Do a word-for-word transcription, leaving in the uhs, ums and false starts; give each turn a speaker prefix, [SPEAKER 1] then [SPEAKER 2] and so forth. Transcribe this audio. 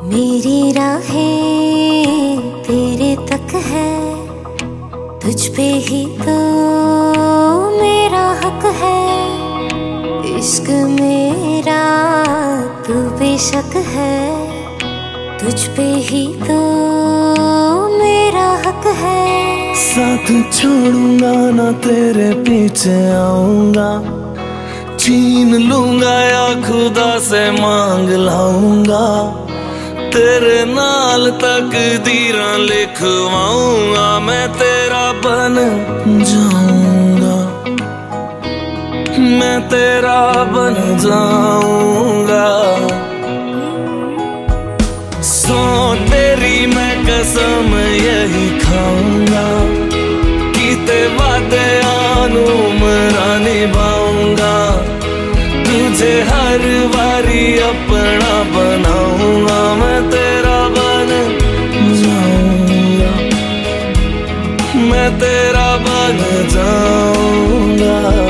[SPEAKER 1] मेरी राहें तेरे तक है, तुझ पे ही तो मेरा हक है। इश्क मेरा तू बेशक है, तुझ पे ही तो मेरा हक है।
[SPEAKER 2] साथ छोड़ूंगा ना तेरे पीछे आऊंगा, छीन लूंगा या खुदा से मांग लाऊंगा। तेरे नाल तकदीरां लिखवाऊंगा, मैं तेरा बन जाऊंगा, मैं तेरा बन जाऊंगा। सौ तेरी मैं कसम यही खाऊंगा, कीते वादे आनू मरा निभाऊंगा। तुझे हर बारी अपना बनाऊंगा, मैं तेरा बन जाऊंगा, मैं तेरा बन जाऊंगा।